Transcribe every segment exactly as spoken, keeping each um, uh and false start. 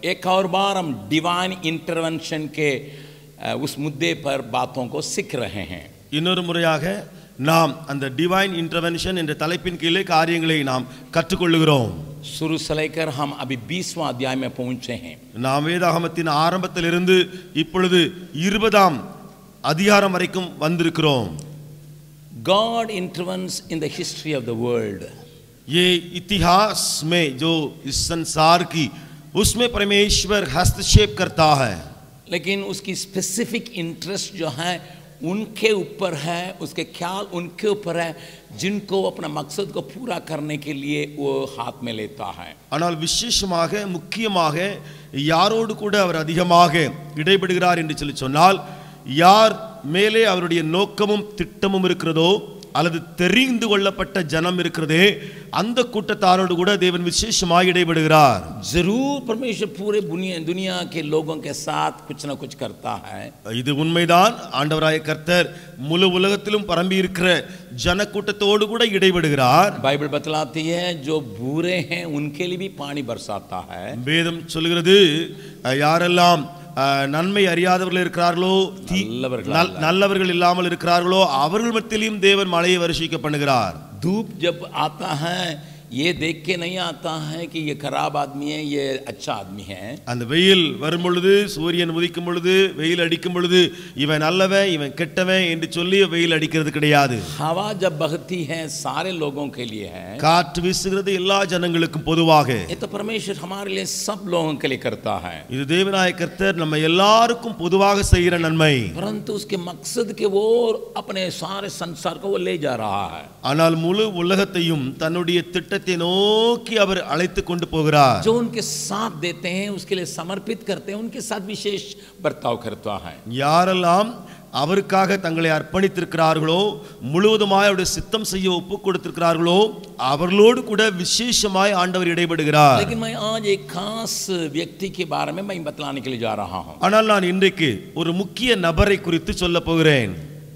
एक और बार हम डिवाइन इंटरवेंशन के उस मुद्दे पर बातों को सीख रहे हैं. இன்னொரு முறையாக நாம் அந்த டிவைன் இன்டர்வென்ஷன் என்ற தலைப்பின் கீழே காரியங்களை நாம் கற்றுக்கொள்கிறோம். शुरू से लेकर हम अभी बीसवां अध्याय में पहुंचे हैं. நாம் வேதாகமத்தின் ஆரம்பத்திலிருந்து இப்பொழுது இருபதாம் அதிகாரம் வரைக்கும் வந்திருக்கிறோம். God intervenes in the history of the world. ये इतिहास में जो इस संसार की उसमें परमेश्वर हस्तक्षेप करता है. लेकिन उसकी स्पेसिफिक इंटरेस्ट जो है उनके ऊपर है, उसके ख्याल उनके ऊपर है जिनको अपना मकसद को पूरा करने के लिए वो हाथ में लेता है. ஆனால் விசேஷமாக முக்கியமாக யாரோடு கூட அவர் அதிகமாக இடைபடுகிறார் என்று சொல்லி சொன்னால், யார் மேலே அவருடைய நோக்கமும் திட்டமும் இருக்கிறதோ அல்லது தெரிந்து கொள்ளப்பட்ட ஜனம் இருக்கிறதே அந்த கூட்டத்தாரோடு கூட தேவன் விசேஷமாக இடைபடுகிறார். जरूर परमेश्वर पूरे दुनिया के लोगों के साथ कुछ ना कुछ करता है. இது உண்மைதான். ஆண்டவராய கர்த்தர் முழு உலகத்திலும் பரம்பி இருக்கிற ஜன கூட்டத்தோடு கூட இடைபடுகிறார். बाइबल बतलाती है जो बुरे हैं उनके लिए भी पानी बरसाता है. வேதம் சொல்கிறது யாரெல்லாம் நன்மை அறியாதவர்கள் இருக்கிறார்களோ, நல்லவர்கள் இல்லாமல் இருக்கிறார்களோ அவர்கள் மத்தியிலும் தேவன் மழையை வருஷிக்க பண்ணுகிறார். धूप जब आता है ये देख के नहीं आता है कि ये खराब आदमी है ये अच्छा आदमी है. அந்த வெயில் வரும் பொழுது, சூரியன் உதிக்கும் பொழுது, வெயில் அடிக்கும் பொழுது இவன் நல்லவன் இவன் கெட்டவன் என்று சொல்லி வெயில் அடிக்கிறது கிடையாது. हवा जब बहती है सारे लोगों के लिए है. காற்று வீசுகிறது எல்லா ஜனங்களுக்கும் பொதுவாக. ये तो परमेश्वर हमारे लिए सब लोगों के लिए करता है. இது தேவனாய கர்த்தர் நம்ம எல்லாருக்கும் பொதுவாக செய்கிற நன்மை. परंतु उसके मकसद के ओर अपने सारे संसार को वो ले जा रहा है. ஆனால் முழு உலகத்தையும் தன்னுடைய திட்டத்தை நோக்கி அவர் அழைத்து கொண்டு போகிறார். जो उनके साथ देते हैं उसके लिए समर्पित करते हैं उनके साथ विशेष बर्ताव करता है. யாரெல்லாம் அவருக்காக தங்களை அர்ப்பணித்திருக்கிறார்களோ, முழுவதுமாய் அவருடைய சித்தம் செய்ய ஒப்பு கொடுத்திருக்கிறார்களோ அவர்களோடு கூட விசேஷமாய் ஆண்டவர் இடைபடுகிறார். लेकिन मैं आज एक खास व्यक्ति के बारे में मैं बतलाने के लिए जा रहा हूं. ஆனால் நான் இன்றைக்கு ஒரு முக்கிய நபரை குறித்து சொல்ல போகிறேன்.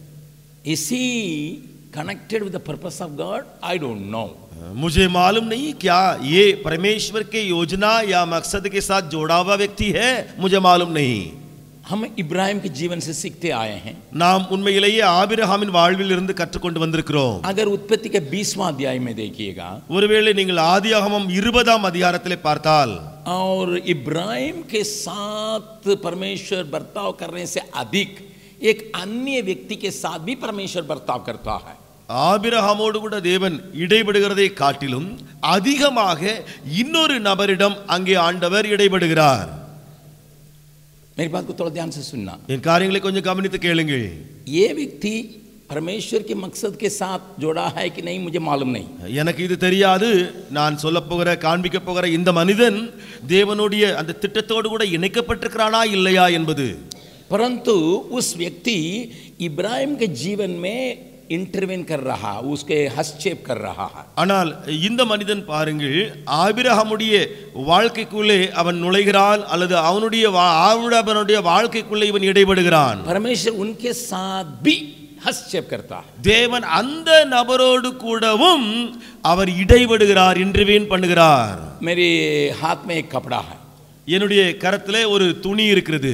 इसी connected with the purpose of God? I don't know. मुझे मालूम नहीं क्या ये परमेश्वर के योजना या मकसद के साथ जोड़ा हुआ व्यक्ति है, मुझे मालूम नहीं. हम इब्राहिम के जीवन से सीखते आए हैं. நாம் உண்மையிலேயே ஆபிரகாமின் வாழ்வில் இருந்து கற்றுக்கொண்டு வந்திருக்கிறோம். अगर उत्पत्ति के बीसवां अध्याय में देखिएगा, ஒருவேளை நீங்கள் ஆதியாகமம் இருபதாம் அதிகாரத்திலே பார்த்தால், और इब्राहिम के साथ परमेश्वर बर्ताव करने से अधिक एक अन्य व्यक्ति के साथ भी परमेश्वर बर्ताव करता है. ஆபிரகாமோடு கூட தேவன் இடைபடுகிறதை காட்டிலும் அதிகமாக இன்னொரு நபரிடம் அங்கே ஆண்டவர் இடைபடுகிறார். मेरी बात को थोड़ा ध्यान से सुनना. என் காரியங்களை கொஞ்சம் கவனித்து கேளுங்கள். ये व्यक्ति परमेश्वर के मकसद के साथ जोड़ा है कि नहीं मुझे मालूम नहीं. எனக்கு இது தெரியாது. நான் சொல்ல போகிற காண்பிக்க போகிற இந்த மனிதன் தேவனுடைய அந்த திட்டத்தோடு கூட இணைக்கப்பட்டிருக்கிறானா இல்லையா என்பது. परंतु उस व्यक्ति इब्राहिम के जीवन में इंटरवेन कर रहा, उसके हस्तक्षेप कर रहा है. ஆனால் இந்த மனிதன் பாருங்கள், ஆபிரகாமுடைய வாழ்க்கைக்குள்ளே அவன் நுழைகிறான் அல்லது அவனுடைய அவனுடைய வாழ்க்கைக்குள்ளே இவன் இடைபடுகிறான். परमेश्वर उनके साथ भी हस्तक्षेप करता है. தேவன் அந்த நபரோடு கூடவும் அவர் இடைபடுகிறார், இன்டர்வீன் பண்ணுகிறார். मेरे हाथ में एक कपड़ा है. என்னுடைய கரத்திலே ஒரு துணி இருக்கிறது.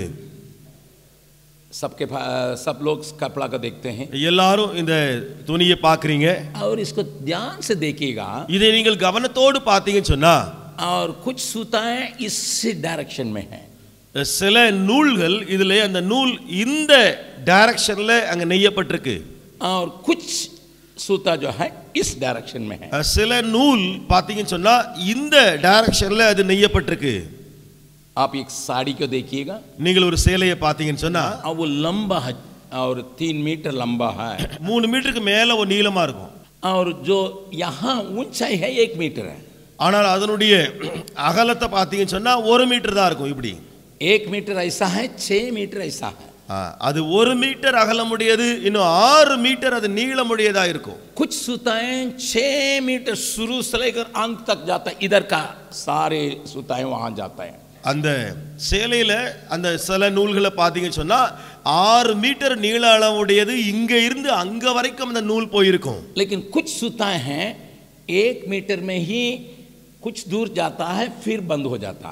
सबके सब लोग कपड़ा को देखते हैं. எல்லாரும் இந்த துணியை பார்க்கறீங்க. और इसको ध्यान से देखिएगा. இதை நீங்கள் கவனத்தோடு பார்த்தீங்கன்னு சொன்னா, और कुछ सूताएं इस डायरेक्शन में हैं. சில நூல்கள் இதிலே அந்த நூல் இந்த டைரக்ஷன்ல அங்க நெய்யப்பட்டிருக்கு. और कुछ सूता जो है इस डायरेक्शन में है. சில நூல் பார்த்தீங்கன்னு சொன்னா இந்த டைரக்ஷன்ல அது நெய்யப்பட்டிருக்கு. आप एक साड़ी को देखिएगा. நீங்கள் ஒரு சேலையை பார்த்தீங்கன்னு சொன்னா, वो लंबा है और तीन मीटर लंबा है. மூணு மீட்டருக்கு மேல ஒரு நீளமா இருக்கும். और जो यहाँ ऊंचाई है एक मीटर है. ஆனால் அதனுடைய அகலத்தை பார்த்தீங்கன்னு சொன்னா ஒரு மீட்டர் தான் இருக்கும். இப்படி एक मीटर ऐसा है, छह मीटर ऐसा है. அது ஒரு மீட்டர் அகலமுடையது, இன்னும் ஆறு மீட்டர் அது நீளமுடையதா இருக்கும். कुछ सूताएं छह मीटर शुरू से लेकर अंत तक जाता है. इधर का सारे सूताएं वहां जाता है. அந்த சேலையில அந்த சில நூல்களை பார்த்தீங்கன்னு சொன்னா ஆறு மீட்டர் நீள அளவுடையது, இங்க இருந்து அங்க வரைக்கும் அந்த நூல் போயிருக்கும். लेकिन कुछ सूताएं हैं एक मीटर में ही कुछ दूर जाता है फिर बंद हो जाता है.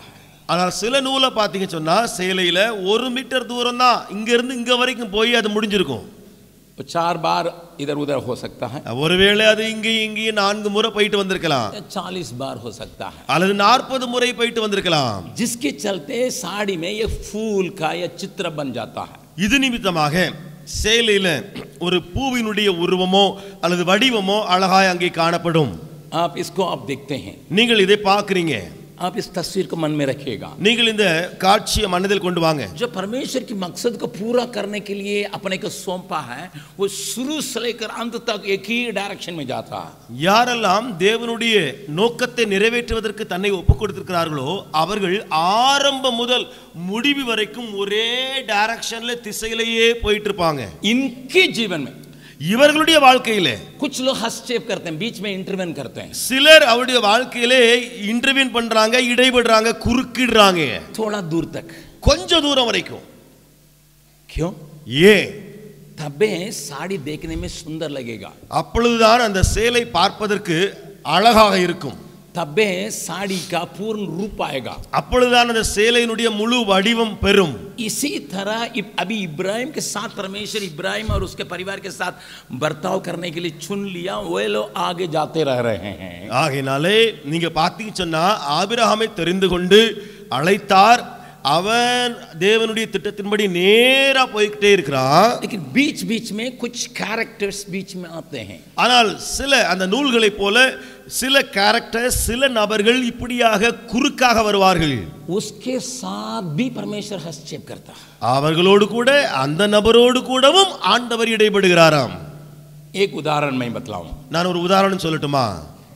ஆனால் சில நூலை பார்த்தீங்க சொன்னா சேலையில ஒரு மீட்டர் தூரம் தான் இங்க இருந்து இங்க வரைக்கும் போய் அது முடிஞ்சிருக்கும். चार बार इधर उधर हो सकता है, ஒருவேளை அது இங்கே இங்கே நான்கு முறை போயிட்டு வந்திருக்கலாம், चालीस बार हो सकता है, அல்லது நாற்பது முறை போயிட்டு வந்திருக்கலாம். जिसके चलते साड़ी में ये फूल का ये चित्र बन जाता है. இது நிமித்தமாக சேலையில ஒரு பூவினுடைய உருவமோ அல்லது வடிவமோ அழகாய் அங்கே காணப்படும். आप इसको आप देखते हैं, நீங்கள் இதை பார்க்கிறீங்க, आप इस तस्वीर को मन में रखिएगा. நீங்கள் இந்த காட்சியை மனதில் கொண்டு வாங்க. जो परमेश्वर की मकसद को पूरा करने के लिए अपने को सौंपा है, वो शुरू से लेकर अंत तक एक ही डायरेक्शन में जाता है. யாரெல்லாம் தேவனுடைய நோக்கத்தை நிறைவேற்றுவதற்கு தன்னை ஒப்புக் கொடுத்திருக்கிறார்களோ அவர்கள் ஆரம்பம் முதல் முடிவு வரைக்கும் ஒரே டைரக்ஷன்ல திசையிலேயே போயிட்டு இருப்பாங்க. इनके जीवन में இவர்களுடைய வாழ்க்கையிலே कुछ लोग हस्तक्षेप करते हैं, बीच में इंटरवेन करते हैं. சிலர் அவருடைய வாழ்க்கையிலே இன்டர்வீன் பண்றாங்க, இடைபடுறாங்க, குறுக்கிடுறாங்க, थोड़ा दूर तक. கொஞ்ச தூரம் வரைக்கும். क्यों? ஏன்? तबे साड़ी देखने में सुंदर लगेगा, அப்பொழுதுதான் அந்த சேலை பார்ப்பதற்கு அழகாக இருக்கும், तबे साड़ी का पूर्ण रूप आएगा, அப்பொழுதுதான் அந்த சேலையினுடைய முழு வடிவம் பெறும். इसी तरह अभी इब्राहिम के साथ परमेश्वर इब्राहिम और उसके परिवार के साथ बर्ताव करने के लिए चुन लिया, वे लोग आगे जाते रह रहे हैं. ஆகையினாலே நீங்க பார்த்தீங்க சொன்னா ஆபிரகாமை தெரிந்து கொண்டு அழைத்தார், அவன் தேவனுடைய திட்டத்தின்படி நேரா போய்கிட்டே இருக்கிறான். लेकिन बीच बीच में कुछ कैरेक्टर्स बीच में आते हैं. ஆனால் சில அந்த நூல்களை போல சில கேரக்டர் சில நபர்கள் இப்படியாக குறுக்காக வருவார்கள். उसके साथ भी परमेश्वर हस्तक्षेप करता है. அவர்களோடு கூட அந்த நபரோடு கூடவும் ஆண்டவர் இடைபடுகிறாராம். एक उदाहरण मैं बतलाऊं. நான் ஒரு உதாரணம் சொல்லட்டுமா?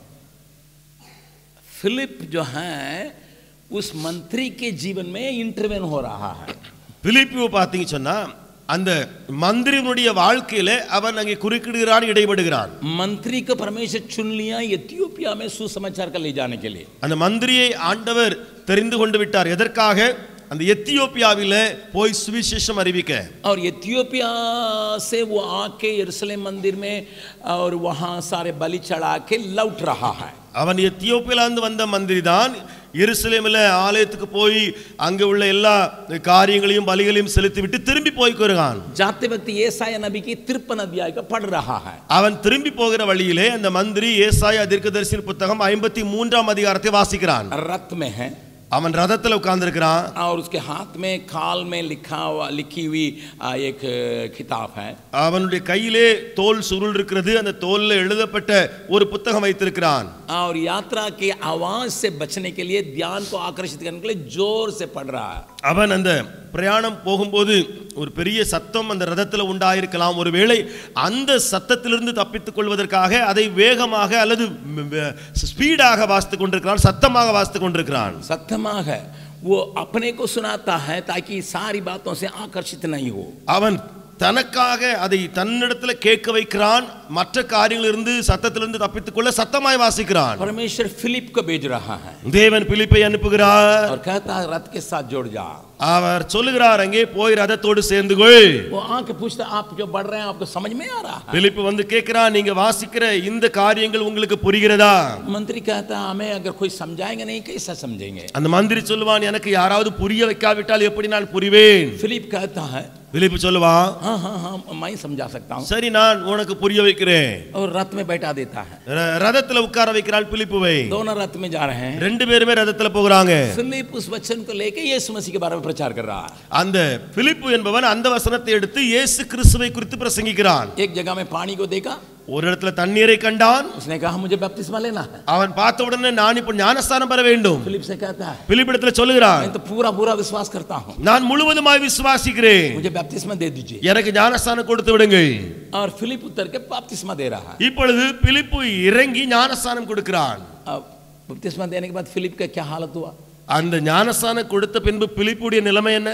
फिलिप जो है उस मंत्री के जीवन में इंटरवेन हो रहा है. பிலிப்பு பார்த்தீங்க சொன்னா அந்த மந்திரியினுடைய வாழ்க்கையில அவன் அங்கே குறுக்கிடுகிறான், இடைபடுகிறான். मंत्री को परमेश्वर चुन लिया इथियोपिया में सुसमाचार का ले जाने के लिए. அந்த மந்திரியை ஆண்டவர் தெரிந்து கொண்டு விட்டார். எதற்காக? அந்த எத்தியோப்பியாவிலே போய் சுவிசேஷம் அறிவிக்க. और इथियोपिया से वो आके यरूशलेम मंदिर में और वहां सारे बलि चढ़ा के लौट रहा है. அவன் எத்தியோப்பியாவிலிருந்து வந்த மந்திரி தான் எருசலேமில் ஆலயத்துக்கு போய் அங்கே உள்ள எல்லா காரியங்களையும் பலிகளையும் செலுத்திவிட்டு திரும்பி போய்க்கிறான். जाते वक्त येसाया नबी की तिरपन अध्याय का पढ़ रहा है. அவன் திரும்பி போகிற வழியிலே அந்த மந்திரி ஏசாயா தீர்க்கதரிசியின் புத்தகம் ஐம்பத்தி மூன்றாம் அதிகாரத்தை வாசிக்கிறான். रथ में है, அவன் ரதத்துல உட்கார்ந்து இருக்கிறான். और उसके हाथ में खाल में लिखा हुआ लिखी हुई एक किताब है. அவனுடைய கையிலே தோல் சுருள் இருக்கிறது, அந்த தோல்ல எழுதப்பட்ட ஒரு புத்தகம் வைத்திருக்கிறான். और यात्रा की आवाज से बचने के लिए ध्यान को आकर्षित करने के लिए जोर से पढ़ रहा है. அவன் அந்த பிரயாணம் போகும்போது ஒரு பெரிய சத்தம் அந்த ரதத்தில் உண்டாயிருக்கலாம். ஒருவேளை அந்த சத்தத்திலிருந்து தப்பித்துக் கொள்வதற்காக அதை வேகமாக அல்லது ஸ்பீடாக வாசித்துக் கொண்டிருக்கிறான், சத்தமாக வாசித்துக் கொண்டிருக்கிறான். सत्यமாக वो अपने को सुनाता है ताकि सारी बातों से आकर्षित नहीं हो. அவன் தனக்காக அதை தன்னிடத்தில் கேட்க வைக்கிறான், மற்ற காரியங்களிலிருந்து சத்தத்திலிருந்து தப்பித்துக் கொள்ள சத்தமாய் வாசிக்கிறான். परमेश्वर फिलिप को भेज रहा है. தேவன் பிலிப்பை அனுப்புகிறார். और कहता है रथ के साथ जुड़ जा. அவர் சொல்லுகிறார், அங்கே போய் ரதத்தோடு சேர்ந்து கொள். वो आके पूछता आप जो बढ़ रहे हैं आपको समझ में आ रहा है? பிலிப்பு வந்து கேட்கிறான், நீங்க வாசிக்கிற இந்த காரியங்கள் உங்களுக்கு புரிகிறதா? मंत्री कहता है हमें अगर कोई समझाएंगे नहीं कैसा समझेंगे. அந்த மந்திரி சொல்லுவான், எனக்கு யாராவது புரிய வைக்காவிட்டால் எப்படி நான் புரிவேன்? फिलिप कहता है பிலிப்பு சொல்லுவான், हाँ हाँ हाँ मैं समझा सकता हूँ. சரி நான் உனக்கு புரிய வைக்கிறேன். और रथ में बैठा देता है. ரதத்துல உட்கார வைக்கிறான் பிலிப்புவை. दोनों रथ में जा रहे हैं. ரெண்டு பேருமே ரதத்துல போகிறாங்க. फिलिप उस वचन को लेके यीशु मसीह के बारे में प्रचार कर रहा है. அந்த பிலிப்பு என்பவன் அந்த வசனத்தை எடுத்து இயேசு கிறிஸ்துவை குறித்து பிரசங்கிக்கிறான். एक जगह में पानी को देखा, ஒரு இடத்துல தண்ணீரை கண்டான். उसने कहा मुझे बपतिस्मा लेना है. அவன் பார்த்த உடனே நான் இப்ப ஞானஸ்தானம் பெற வேண்டும். फिलिप से कहता है பிலிப்பிடத்துல சொல்லுகிறான், मैं तो पूरा पूरा विश्वास करता हूँ, நான் முழுவதுமாய் விசுவாசிக்கிறேன், मुझे बपतिस्मा दे दीजिए. எனக்கு ஞானஸ்தானம் கொடுத்து விடுங்கள். और फिलिप उतर के बपतिस्मा दे रहा है. இப்பொழுது பிலிப்பு இறங்கி ஞானஸ்தானம் கொடுக்கிறான். अब बपतिस्मा देने के बाद फिलिप का क्या हालत हुआ? அந்த ஞானஸ்தானம் கொடுத்த பின்பு பிலிப்புடைய நிலைமை என்ன?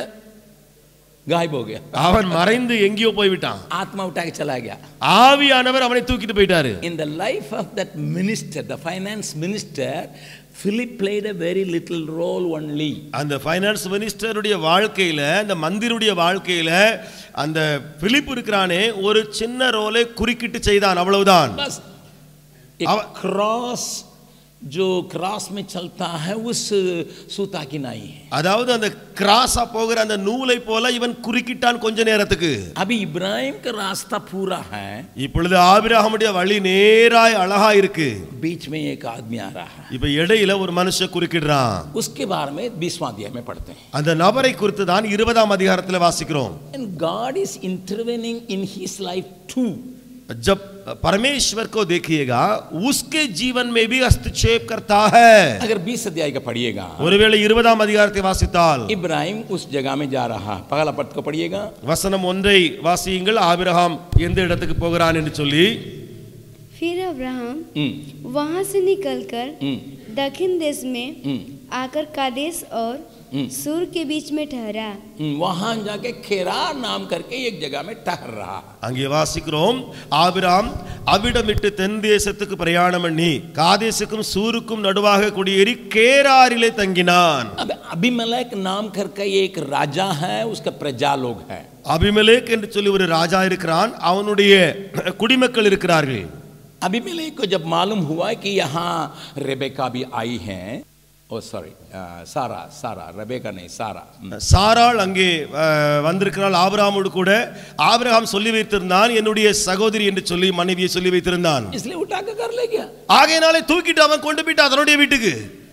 गायब हो गया. அவன் மறைந்து எங்கேயோ போய்விட்டான். आत्मा उठा के चला गया. ஆவியானவர் அவனை தூக்கிட்டு போயிட்டாரு. In the life of that minister, the finance minister, Philip played a very little role only. அந்த ஃபைனான்ஸ் மினிஸ்டருடைய வாழ்க்கையில, அந்த மந்திரியுடைய வாழ்க்கையில அந்த பிலிப்பு இருக்கிறானே ஒரு சின்ன ரோலை குறுக்கிட்டு செய்தான், அவ்வளவுதான். बस एक क्रॉस जो क्रॉस में चलता है उस सूता की नाई है. அதாவது அந்த கிராஸா போகிற அந்த நூலை போல இவன் குறுக்கிட்டான் கொஞ்ச நேரத்துக்கு. अभी इब्राहिम का रास्ता पूरा है. இப்பொழுது ஆபிரகாமுடைய வழி நேராய் அழகா இருக்கு. बीच में एक आदमी आ रहा है. இப்ப இடையில ஒரு மனுஷன் குறுக்கிடுறான். उसके बारे में बीसवां अध्याय में पढ़ते हैं. அந்த நபரை குறித்து தான் இருபதாம் அதிகாரத்தில் வாசிக்கிறோம். And God is intervening in his life too. जब परमेश्वर को देखिएगा उसके जीवन में भी हस्तक्षेप करता है. अगर बीस अध्याय का पढ़िएगा ஒருவேளை இருபதாம் அதிகாரத்தை வாசித்தால் इब्राहिम उस जगह में जा रहा. पहला पद को पढ़िएगा. வசனம் ஒன்றை வாசியுங்கள். ஆபிரகாம் எந்த இடத்துக்கு போகிறான் என்று சொல்லி. फिर अब्राहम वहां से निकलकर दक्षिण देश में आकर कादेश और सूर के बीच में ठहरा. वहां जाके खेरार नाम करके एक जगह में ठहर रहा. அங்கே வாசிக்கிறோம் ஆபிரகாம் அவிடமிட்டு தென் தேசத்துக்கு பிரயாணம் பண்ணி காதேசுக்கும் சூருக்கும் நடுவாக குடியேறி கேராரிலே தங்கினான். अब अबीमेलेक नाम करके एक राजा है, उसका प्रजा लोग है. அபிமெலேக் என்று சொல்லி ஒரு ராஜா இருக்கிறான், அவனுடைய குடிமக்கள் இருக்கிறார்கள். अबीमेलेक को जब मालूम हुआ कि यहाँ रेबेका भी आई है, ओ सॉरी सारा सारा रेबेका नहीं सारा சாராள் அங்கே வந்திருக்கிறாள் ஆபிரகாமோடு கூட. ஆபிரகாம் சொல்லி வைத்திருந்தான் என்னுடைய சகோதரி என்று சொல்லி மனைவியை சொல்லி வைத்திருந்தான். इसलिए उठा के कर ले गया. ஆகையினாலே தூக்கிட்டு அவன் கொண்டு போயிட்டு அதனுடைய வீட்டுக்கு.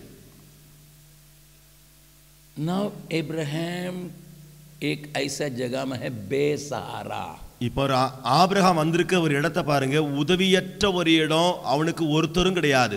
Now Abraham एक ऐसा जगह में है बेसहारा. இப்போ ஆபிரகாம் வந்திருக்க ஒரு இடத்தை பாருங்க, உதவியற்ற ஒரு இடம், அவனுக்கு ஒருத்தரும் கிடையாது.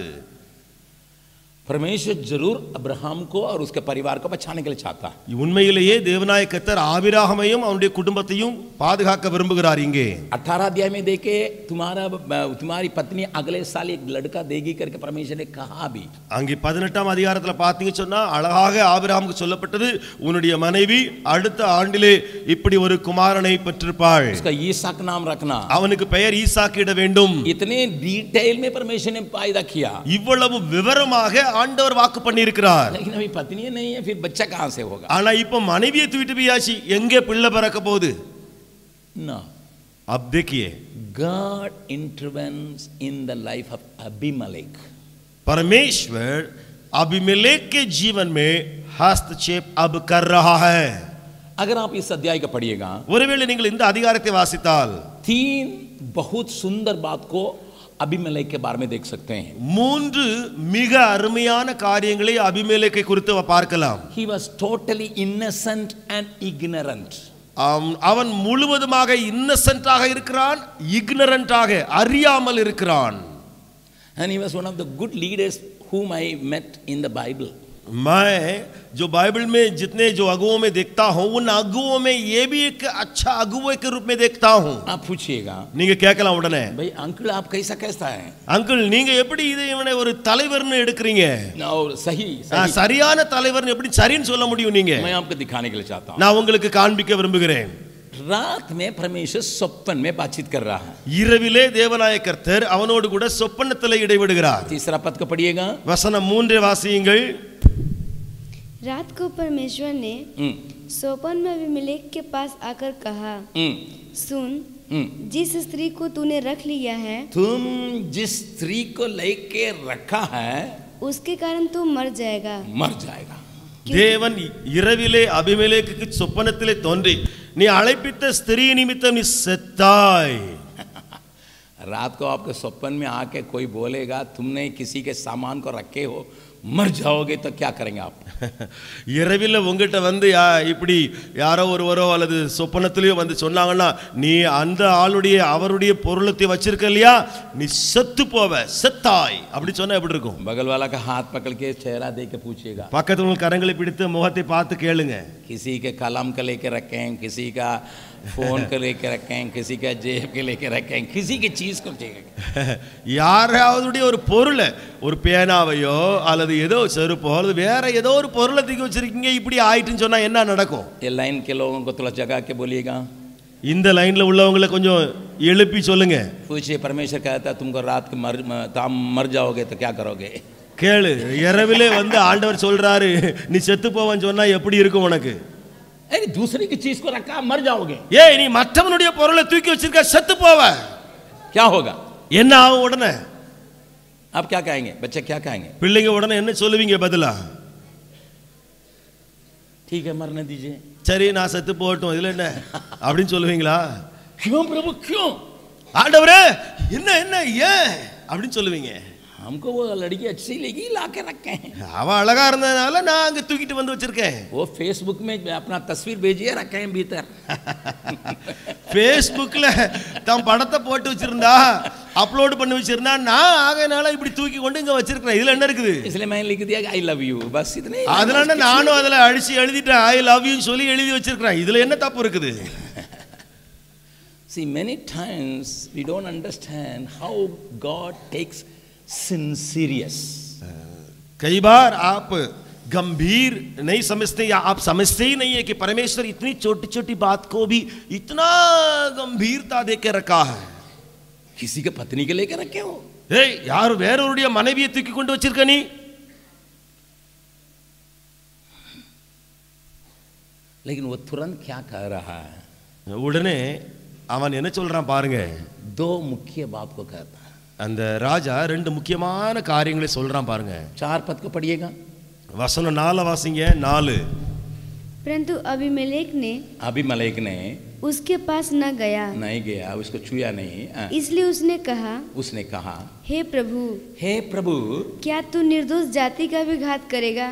परमेश्वर जरूर अब्राहम को और उसके परिवार को बचाने के लिए चाहता है. உண்மையிலேயே தேவனாய கர்த்தர் ஆபிரகாமையும் அவனுடைய குடும்பத்தையும் பாதுகாக்க விரும்புகிறார். இங்கே अठारह अध्याय में देखे तुम्हारा तुम्हारी पत्नी अगले साल एक लड़का देगी करके परमेश्वर ने कहा भी. அங்கே பதினெட்டாம் அதிகாரத்துல பாத்தீங்க சொன்னா அழகாக ஆபிரகாமுக்கு சொல்லப்பட்டது, உன்னுடைய மனைவி அடுத்த ஆண்டிலே இப்படி ஒரு குமாரனை பெற்றிருப்பாள், उसका ईसाक नाम रखना, அவனுக்கு பெயர் ஈசாக்கிட வேண்டும். इतने डिटेल में परमेश्वर ने पैदा किया. இவ்வளவு விவரமாக ஆண்டவர் வாக்கு பண்ணி இருக்கிறார். लेकिन अभी पत्नी नहीं है, फिर बच्चा कहां से होगा? ஆனா இப்ப மனைவியை தூக்கிட்டு போயாச்சு, எங்கே பிள்ளை பிறக்க போகுது? No. अब देखिए God intervenes in the life of Abimelech. परमेश्वर अबीमेलेक के जीवन में हस्तक्षेप अब कर रहा है. अगर आप इस अध्याय को पढ़िएगा, ஒருவேளை நீங்கள் இந்த அதிகாரத்தை வாசித்தால் तीन बहुत सुंदर बात को अबीमेलेक के बारे में देख सकते हैं. மூன்று மிக அருமையான காரியங்களை அபிமெலேக்கை குறித்து பார்க்கலாம். He was totally innocent and ignorant. அவன் முழுவதுமாக இன்னசென்ட்டாக இருக்கிறான், இக்னரண்டாக அறியாமல் இருக்கிறான். And he was one of the good leaders whom I met in the Bible. मैं जो बाइबल में जितने जो अगुओं में देखता हूं, उन अगुओं में ये भी एक अच्छा अगुए के रूप में देखता हूं. आप पूछिएगा, நீங்க கேட்கலாம் உடனே, भाई अंकल आप कैसा कैसा है? அங்கிள் நீங்க எப்படி இதை இவனை ஒரு தலைவர்னு எடுக்கிறீங்க? और सही சரி, சரியான தலைவர்னு எப்படி சரின்னு சொல்ல முடியும் நீங்க? मैं आपको दिखाने के लिए चाहता हूं. நான் உங்களுக்கு காண்பிக்க விரும்புகிறேன். रात में परमेश्वर स्वप्न में बातचीत कर रहा है. இரவிலே தேவனாய கர்த்தர் அவனோடு கூட சொப்பனத்திலே இடைவிடுகிறார். तीसरा पद को पढ़िएगा. வசனம் மூன்றை வாசியுங்கள். रात को परमेश्वर ने सोपन में अबीमेलेक के पास आकर कहा, सुन, जिस स्त्री को तूने रख लिया है, तुम जिस स्त्री को लेके रखा है, उसके कारण तू मर जाएगा. मर जाएगा. தேவன் இரவிலே அபிமெலேக்குக்கு சொப்பனத்திலே தோன்றி, நீ அழைப்பித்த ஸ்திரீ நிமித்தம் நீ செத்தாய். रात को आपके स्वप्न में आके कोई बोलेगा तुमने किसी के सामान को रखे हो, मर जाओगे, तो क्या करेंगे आप? இரவில உங்ககிட்ட வந்து இப்படி யாரோ ஒருவரோ அல்லது சொப்பனத்திலேயோ வந்து சொன்னாங்கன்னா, நீ அந்த ஆளுடைய அவருடைய பொருளத்தை வச்சிருக்க இல்லையா, நீ செத்து போவ, செத்தாய் அப்படி சொன்னா எப்படி இருக்கும்? बगल वाला का हाथ पकड़ के चेहरा देख के पूछिएगा. பக்கத்துல உங்க கரங்களை பிடித்து முகத்தை பார்த்து கேளுங்க. किसी के कलम के लेके रखे हैं, किसी का फोन के लेके रखे हैं, किसी का जेब के लेके रखे हैं, किसी की चीज को चाहिए. யாராவதுடைய ஒரு பொருளை, ஒரு பேனாவையோ அல்லது ஏதோ செருப்போ அல்லது வேற ஏதோ ஒரு பொருளை தூக்கி வச்சிருக்கீங்க, இப்படி ஆயிட்டுன்னு சொன்னா என்ன நடக்கும்? ये लाइन के लोगों को थोड़ा जगा के बोलिएगा. இந்த லைன்ல உள்ளவங்களை கொஞ்சம் எழுப்பி சொல்லுங்க. पूछिए, परमेश्वर कहता है तुमको रात को मर तुम मर जाओगे तो क्या करोगे? கேளு, இரவிலே வந்து ஆண்டவர் சொல்றாரு நீ செத்து போவன்னு சொன்னா எப்படி இருக்கும் உனக்கு? अरे दूसरे की चीज को रखा मर जाओगे. ஏய், நீ மற்றவனுடைய பொருளை தூக்கி வச்சிருக்க, செத்து போவ, क्या होगा? என்ன ஆகும் உடனே? आप क्या कहेंगे? बच्चे क्या कहेंगे? பிள்ளைங்க உடனே என்ன சொல்லுவீங்க பதிலா? ठीक है मरने दीजिए. சரி நான் செத்து போகட்டும் இதுல என்ன அப்படின்னு சொல்லுவீங்களா? क्यों प्रभु क्यों? ஆண்டவரே என்ன என்ன ஏன் அப்படின்னு சொல்லுவீங்க. हमको वो लड़की अच्छी लगी लाके रखे हैं. அவ அழகா இருந்ததனால நான் அங்க தூக்கிட்டு வந்து வச்சிருக்கேன். वो फेसबुक में अपना तस्वीर भेजिए रखे हैं भीतर. फेसबुकல தம் படத்தை போட்டு வச்சிருந்தா அப்லோட் பண்ணி வச்சிருந்தா நான் ஆகையனால இப்படி தூக்கி கொண்டு இங்க வச்சிருக்கேன். இதுல என்ன இருக்குது? इसलिए मैंने लिख दिया आई लव यू बस इतने. அதனால நானும் அதுல அடிச்சு எழுதிட்டேன் ஐ லவ் யூ சொல்லி எழுதி வச்சிருக்கேன். இதுல என்ன தப்பு இருக்குது? See many times we don't understand how God takes sin serious. कई बार आप गंभीर नहीं समझते या आप समझते ही नहीं है कि परमेश्वर इतनी छोटी छोटी बात को भी इतना गंभीरता देके रखा है. किसी के पत्नी के लेकर रखे हो? ए यार வேறொருடைய மனைவியை தூக்கி கொண்டு வச்சிருக்க நீ. लेकिन वो तुरंत क्या कह रहा है? உடனே அவன் என்ன சொல்றான் பாருங்க. दो मुख्य बात को कहता है. அந்த ராஜா ரெண்டு முக்கியமான காரியங்களை சொல்றான் பாருங்க. चार पद को पढ़िएगा. வசனம் நாலு வாசிங்க. நாலு. परंतु अबीमेलेक ने अबीमेलेक ने उसके पास न गया नहीं गया उसको छुआ नहीं. इसलिए उसने कहा उसने कहा हे प्रभु हे प्रभु क्या तू निर्दोष जाति का भी घात करेगा?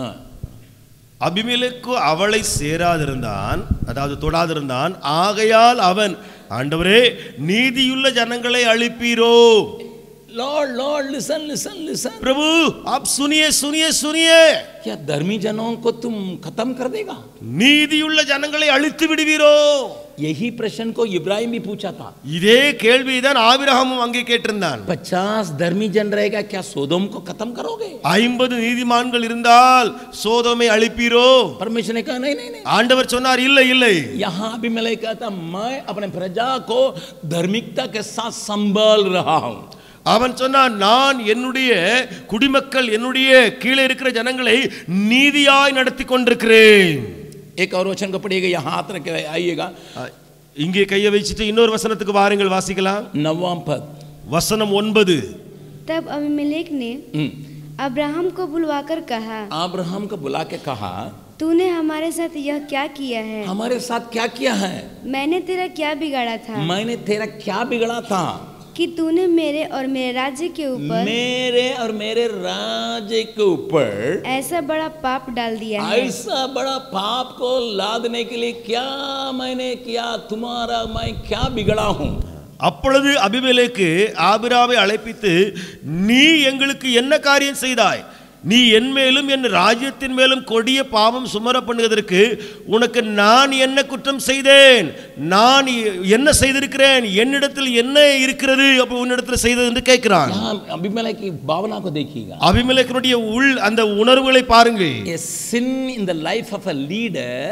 அபிமெலேக்கு அவளை சேராதிருந்தான், அதாவது தொடாதிருந்தான். ஆகையால் அவன் ஆண்டவரே நீதியுள்ள ஜனங்களை அழிப்பீரோ. Lord lord listen listen listen. प्रभु आप सुनिए सुनिए सुनिए. क्या धर्मी जनों को तुम खत्म कर देगा? நீதியுள்ள ஜனங்களை அழித்து விடுவீரோ. यही प्रश्न को इब्राहिम भी पूछा था. இதே கேள்விதான் ஆபிரகாமும் அங்கே கேட்டிருந்தான். पचास धर्मी जन रहेगा क्या सोदोम को खत्म करोगे? ஐம்பது நீதிமான்கள் இருந்தால் சோதோமை அழிப்பீரோ. परमेश्वर ने कहा नहीं नहीं नहीं. ஆண்டவர் சொன்னார் இல்லை இல்லை. यहाँ भी मैं कहता मैं अपने प्रजा को धार्मिकता के साथ संभाल रहा हूँ. அவன் சொன்னான் நான் என்னுடைய குடிமக்கள் என்னுடைய கீழே இருக்கிற ஜனங்களை நீதியாய் நடத்தி கொண்டிருக்கிறேன். एक और वचन को पढ़िएगा. यहाँ हाथ रख के आइएगा. இங்கே கையை வச்சிட்டு இன்னொரு வசனத்துக்கு வாருங்கள் வாசிக்கலாம். नववां पद வசனம் ஒன்பது. तब अबीमेलेक ने अब्राहम को बुलवाकर कहा अब्राहम को बुला के कहा तूने हमारे साथ यह क्या किया है? हमारे साथ क्या किया है? मैंने तेरा क्या बिगाड़ा था? मैंने तेरा क्या बिगड़ा था कि तूने मेरे और मेरे राज्य के ऊपर मेरे और मेरे राज्य के ऊपर ऐसा बड़ा पाप डाल दिया है. ऐसा बड़ा पाप को लादने के लिए क्या मैंने किया? तुम्हारा मैं क्या बिगड़ा हूँ? அப்பொழுது அபிமெலேக்கு ஆபிராமை அழைப்பித்து நீ எங்களுக்கு என்ன காரியம் செய்தாய்? நீ என் மேலும் என் ராஜ்யத்தின் மேலும் கொடிய பாவம் சுமர பண்ணுவதற்கு உனக்கு நான் என்ன குற்றம் செய்தேன்? நான் என்ன செய்திருக்கிறேன்? என்னிடத்தில் என்ன இருக்கிறது அப்ப உன்னிடத்தில் செய்தது என்று கேட்கிறான். अबीमेलेक की भावना को देखिएगा. அபிமெலேக்கினுடைய உள் அந்த உணர்வுகளை பாருங்க. A sin in the life of a leader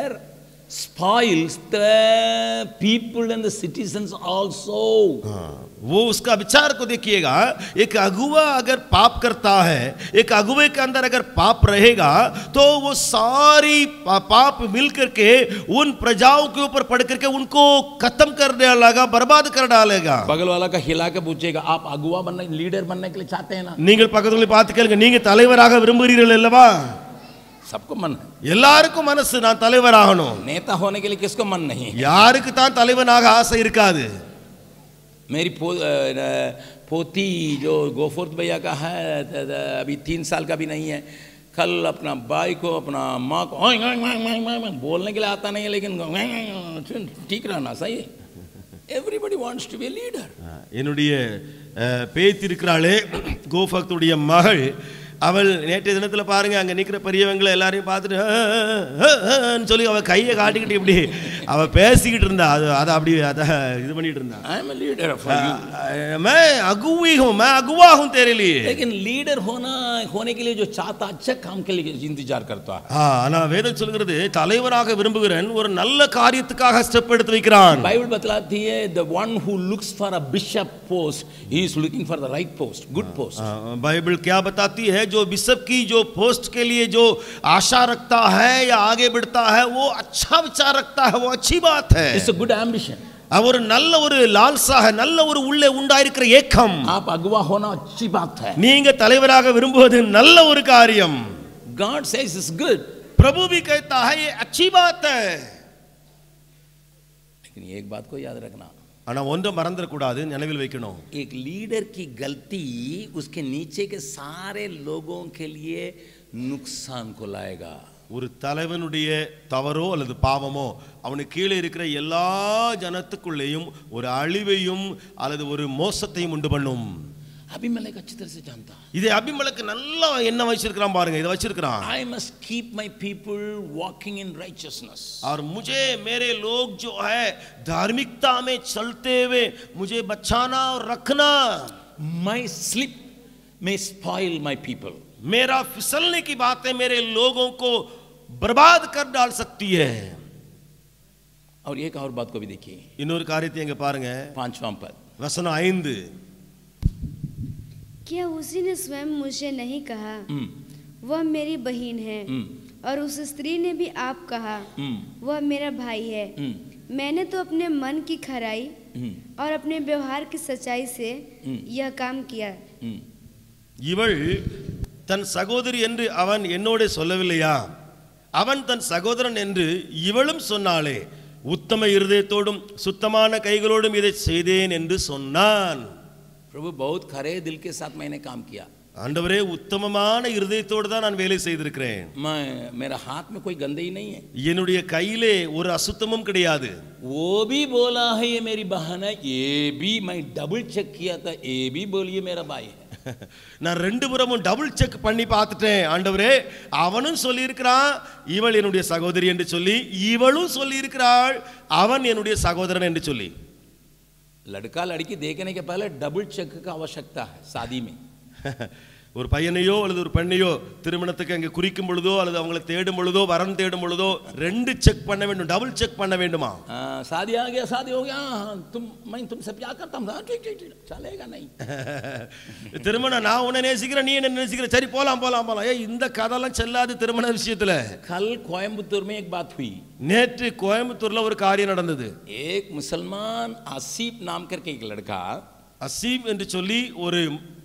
spoils the people and the citizens also. वो उसका विचार को देखिएगा. एक अगुवा अगर पाप करता है, एक अगुवे के अंदर अगर पाप रहेगा तो वो सारी पाप मिलकर के उन प्रजाओं के ऊपर पड़ करके उनको खत्म कर डालेगा, बर्बाद कर डालेगा. बगल वाला का हिला के पूछेगा आप अगुवा बनने लीडर बनने के लिए चाहते हैं ना? நீங்கள் பக்கத்துல பார்த்து கேளுங்க நீங்க தலைவராக விரும்புகிறீர்கள் அல்லவா? सबको मन है. எல்லாருக்கும் மனசு நான் தலைவராகணும். नेता होने के लिए किसको मन नहीं? யாருக்கு தான் தலைவனாக ஆசை இருக்காது? मेरी पो, पोती जो गोफोर्थ भैया का है अभी तीन साल का भी नहीं है. कल अपना भाई को अपना माँ को बोलने के लिए आता नहीं है लेकिन ठीक रहना सही. Everybody wants to be a leader. என்னுடைய பேத்தி இருக்கிறாளே கோஃபக்துடைய மகள் அவள் நேற்றைய தினத்தில் பாருங்க அங்கே நிற்கிற பெரியவங்களை எல்லாரையும் பார்த்துட்டு சொல்லி அவள் கையை காட்டிக்கிட்டு இப்படி அவள் பேசிக்கிட்டு இருந்தா. அது அதை அப்படி அதை இது பண்ணிட்டு இருந்தா. मैं अगुवी हूँ मैं अगुवा हूँ तेरे लिए. लेकिन लीडर होना होने के लिए जो चाहता अच्छा काम के लिए इंतजार करता है. हाँ ஆனால் வேதம் சொல்கிறது தலைவராக விரும்புகிறேன் ஒரு நல்ல காரியத்துக்காக ஸ்டெப் எடுத்து வைக்கிறான். बाइबल बतलाती है the one who looks for a bishop post he is looking for the right post, good post. Bible क्या बताती है जो बिशप की जो पोस्ट के लिए जो आशा रखता है या आगे बढ़ता है वो अच्छा विचार रखता है, वो अच्छी बात है. It's a good ambition. ஒரு நல்ல ஒரு லால்சாக நல்ல ஒரு உள்ளே உண்டாயிருக்கிற ஏக்கம். आप अगुवा होना अच्छी बात है. நீங்க தலைவராக விரும்புவது நல்ல ஒரு காரியம். God says it's good. प्रभु भी कहता है ये अच्छी बात है. लेकिन एक बात को याद रखना, ஆனா ஒன்றை மறந்துட கூடாது, நினைவில் வைக்கணும். एक लीडर की गलती उसके नीचे के सारे लोगों के लिए नुकसान को लाएगा. ஒரு தலைவனுடைய தவறோ அல்லது பாவமோ அவனுக்கு கீழே இருக்கிற எல்லா ஜனத்துக்குள்ளேயும் ஒரு அழிவையும் அல்லது ஒரு மோசத்தையும் உண்டு பண்ணும். अबीमेलेक अच्छी तरह से जानता. இதை அபிமெலேக்கு நல்லா என்ன வச்சிருக்கான் பாருங்க, இதை வச்சிருக்கான். I must keep my people walking in righteousness. और मुझे मेरे लोग जो है धार्मिकता में चलते हुए मुझे बचाना और रखना. My slip may spoil my people. मेरा फिसलने की बातें मेरे लोगों को बर्बाद कर डाल सकती है. और एक और बात को भी देखिए, இன்னொரு காரியத்தை இங்க பாருங்க, पांचवां पद, वचन ஐந்து. क्या उसी ने स्वयं मुझे नहीं कहा, वह मेरी बहन है, और उस स्त्री ने भी आप कहा, वह मेरा भाई है. मैंने तो अपने मन की खराई और अपने व्यवहार की सच्चाई से यह काम किया. இவள் தன் சகோதரி என்று அவன் என்னோட சொல்லவில்லையா? அவன் தன் சகோதரன் என்று இவளும் சொன்னாளே. உத்தம இருதயத்தோடும் சுத்தமான கைகளோடும் இதை செய்தேன் என்று சொன்னான். प्रभु बहुत खरे दिल के साथ मैंने काम किया. ஆண்டவரே, உத்தமமான இருதயத்தோடு தான் நான் வேலை செய்திருக்கிறேன். मैं मेरा हाथ में कोई गंदगी नहीं है. என்னுடைய கையிலே ஒரு அசுத்தமும் கிடையாது. वो भी बोला है ये मेरी बहन है, ये भी मैं डबल चेक किया था, ये भी बोलिए मेरा भाई है. நான் ரெண்டு புறமும் டபுள் செக் பண்ணி பார்த்துட்டேன் ஆண்டவரே. அவனும் சொல்லி இருக்கிறான் இவள் என்னுடைய சகோதரி என்று சொல்லி, இவளும் சொல்லி இருக்கிறாள் அவன் என்னுடைய சகோதரன் என்று சொல்லி. लड़का लड़की देखने के पहले डबल चेक का आवश्यकता है शादी में. ஒரு பையனையோ அல்லது ஒரு பெண்ணையோ திருமணத்துக்கு அங்கே குறிக்கும் பொழுதோ அல்லது அவங்களை தேடும் பொழுதோ வரன் தேடும் பொழுதோ ரெண்டு செக் பண்ண வேண்டும், டபுள் செக் பண்ண வேண்டுமா? शादी आ गया, शादी हो गया, तुम मैं तुमसे प्यार करता हूं, ठीक ठीक ठीक चलेगा नहीं. திருமணம், நான் உன்னை நேசிக்கிறேன், நீ என்ன நேசிக்கிற, சரி போலாம் போலாம் போலாம். ஏய், இந்த கதெல்லாம் செல்லாது திருமண விஷயத்துல. कल कोयम्बतूर में एक बात हुई. நேற்று கோயம்புத்தூர்ல ஒரு காரியம் நடந்தது. एक मुसलमान आसिफ नाम करके एक लड़का, அசீம் என்று சொல்லி ஒரு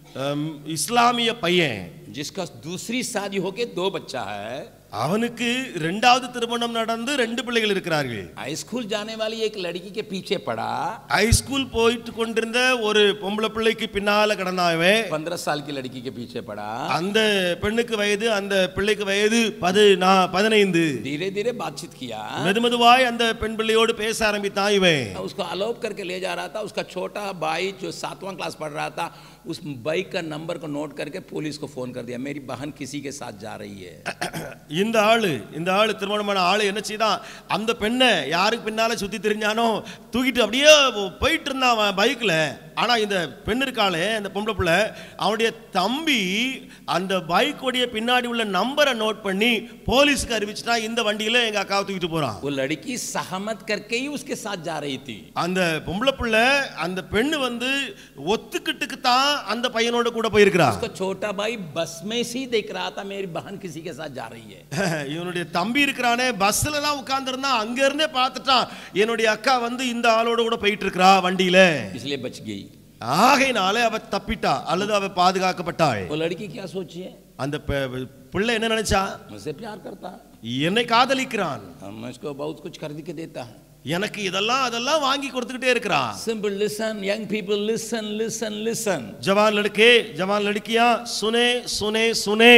இஸ்லாமிய பையன், जिसका दूसरी शादी होके दो बच्चा है, அவனுக்கு இரண்டாவது திருமணம் நடந்து ரெண்டு பிள்ளைகள் இருக்கிறார்கள். हाई स्कूल जाने वाली एक लड़की के पीछे पड़ा. ஹை ஸ்கூல் போயிட்டு கொண்டிருந்த ஒரு பொம்பளை பிள்ளைக்கு பின்னால கடந்தாவே पंद्रह साल की लड़की के पीछे पड़ा. அந்த பெண்ணுக்கு வயது, அந்த பிள்ளைக்கு வயது பதினைந்து. धीरे धीरे बातचीत किया, மெதுமெதுவாய் அந்த பெண் பிள்ளையோடு பேச ஆரம்பித்தான் இவன். उसको अलोप करके ले जा रहा था. उसका छोटा भाई जो सातवां क्लास पढ़ रहा था, उस बाइक का नंबर को नोट करके पुलिस को फोन कर दिया, मेरी बहन किसी के साथ जा रही है. இந்த ஆளு இந்த ஆளு திருமணமான ஆளு என்ன செய்தான், அந்த பெண்ணை யாருக்கு பின்னால சுத்தி தெரிஞ்சானோ தூக்கிட்டு அப்படியே போயிட்டு இருந்தான் பைக்ல. ஆனா இந்த பெண் இருக்காளே, அந்த பொம்பளை பிள்ளை, அவனுடைய தம்பி அந்த பைக்கோடைய பின்னாடி உள்ள நம்பரை நோட் பண்ணி போலீஸ்க்கு அறிவிச்சுட்டா, இந்த வண்டியில எங்க அக்காவை தூக்கிட்டு போறான். वो लड़की सहमत करके ही उसके साथ जा रही थी. அந்த பொம்பளை பிள்ளை, அந்த பெண்ணு வந்து ஒத்துக்கிட்டுக்கு தான் அந்த பையனோட கூட போயிருக்கிறா. उसका छोटा भाई बस में से देख रहा था, मेरी बहन किसी के साथ जा रही है. இவனுடைய தம்பி இருக்கிறானே, பஸ்ல எல்லாம் உட்கார்ந்து இருந்தா அங்க இருந்தே பார்த்துட்டான், என்னுடைய அக்கா வந்து இந்த ஆளோட கூட போயிட்டு இருக்கா வண்டியில. इसलिए बच गई. ஆகையினாலே அவ தப்பிட்டா அல்லது அவ பாதுகாக்கப்பட்டாள். वो लड़की क्या सोची है, அந்த பிள்ளை என்ன நினைச்சா, मुझसे प्यार करता है, என்னை காதலிக்கிறான், मैं इसको बहुत कुछ खरीद के देता है, எனக்கு இதெல்லாம் அதெல்லாம் வாங்கி கொடுத்துக்கிட்டே இருக்கிறான். Simple listen, young people listen listen listen. जवान लड़के जवान लड़कियां सुने सुने सुने.